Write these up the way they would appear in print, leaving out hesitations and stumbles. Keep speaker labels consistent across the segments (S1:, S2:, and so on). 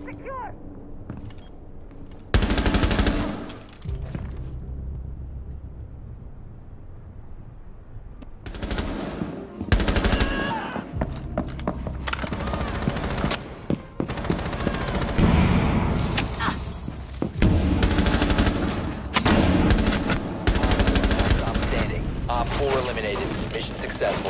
S1: Op 4 eliminated. Mission successful.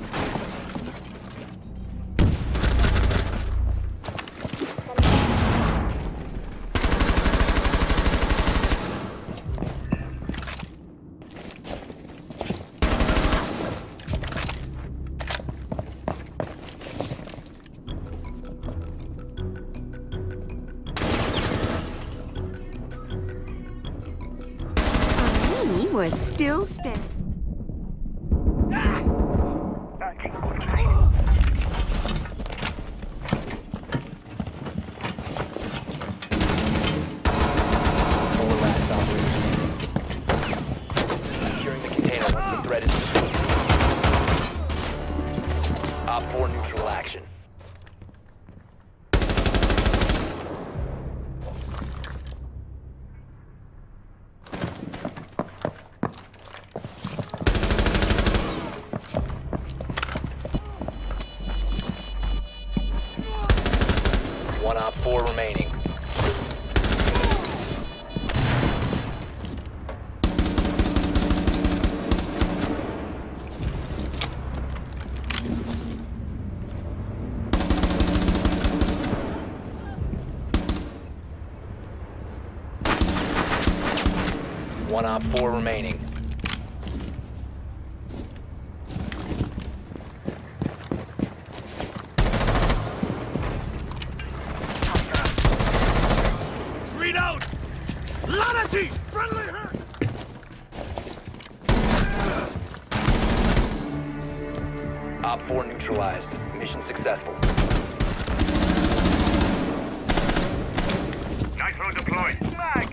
S2: He was still standing.
S1: Op 4 neutral action. One Op 4 remaining. One Op 4 remaining.
S3: Reload! Lanity! Friendly hurt!
S1: Op 4 neutralized. Mission successful.
S3: Nitro deployed. Mag!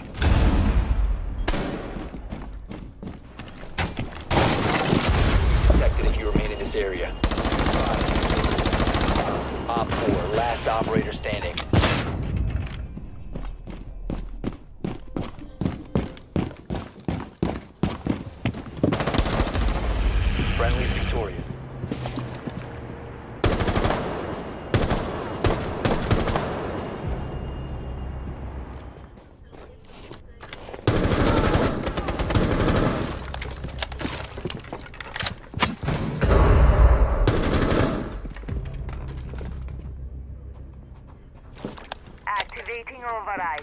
S1: Protected if you remain in this area. Op 4, last operator standing. Friendly victorious.
S4: Activating override.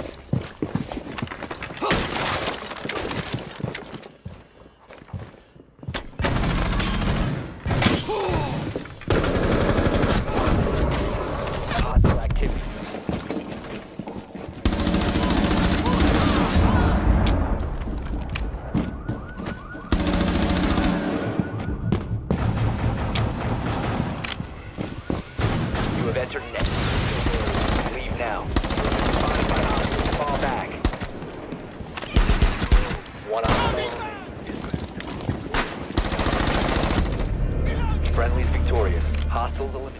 S1: Hostile activity. You have entered net. Leave now. Fall back. One on 4. Friendly's victorious. Hostiles eliminated.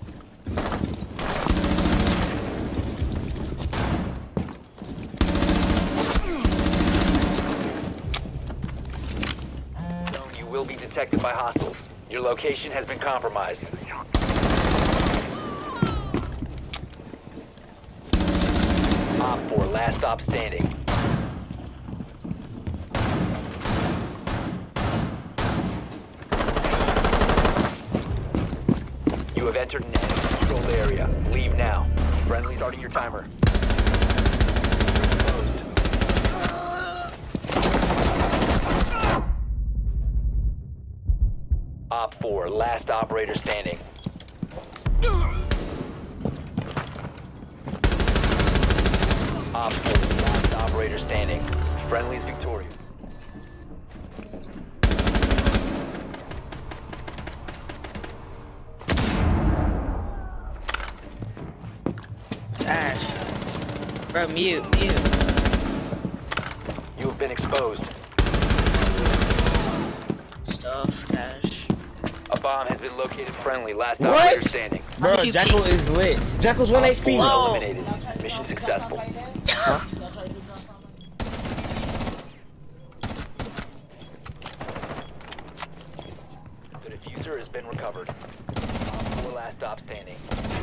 S1: You will be detected by hostiles. Your location has been compromised. Op 4, last stop standing. You have entered an enemy-controlled area. Leave now. Friendly starting your timer. Closed. Op 4, last operator standing. Op 4, last operator standing. Friendly's victorious.
S5: Ash. Bro, mute.
S1: You have been exposed.
S5: Stuff, Ash.
S1: A bomb has been located. Friendly, last
S6: What?
S1: operator standing.
S6: Bro, Jackal is lit. Jackal's 1 HP.
S5: Whoa.
S1: Eliminated. Mission successful. The diffuser has been recovered. Op 4 last stop standing.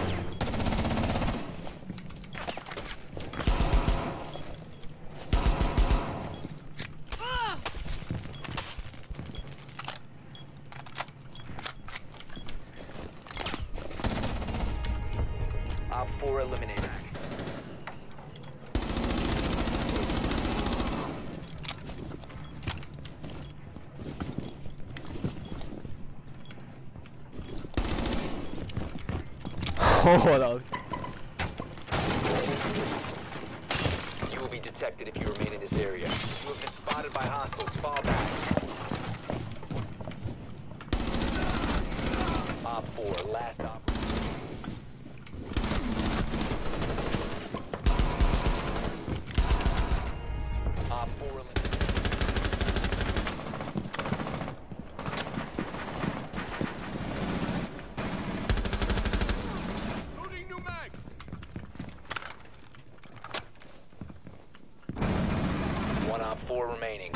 S1: Op 4 eliminated.
S6: Oh, that was...
S1: You will be detected if you remain in this area. You have been spotted by hostiles. Fall back. Op 4 last op. Op 4 eliminated.
S3: Loading new mag.
S1: One Op 4 remaining.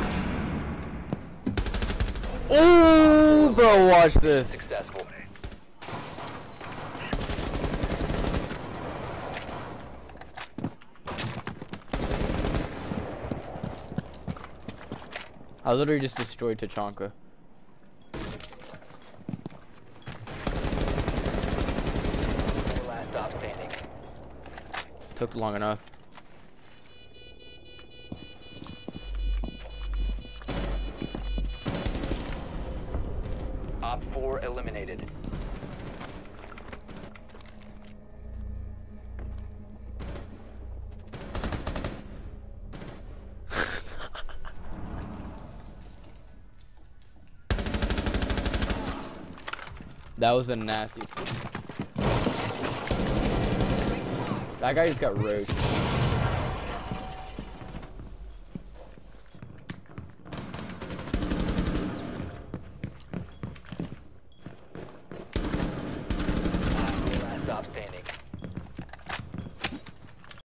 S6: Ooh, bro, watch this.
S1: Successful.
S6: I literally just destroyed Tachanka.
S1: Last stop standing.
S6: Took long enough.
S1: Op 4 eliminated.
S6: That was a nasty. That guy just got roached.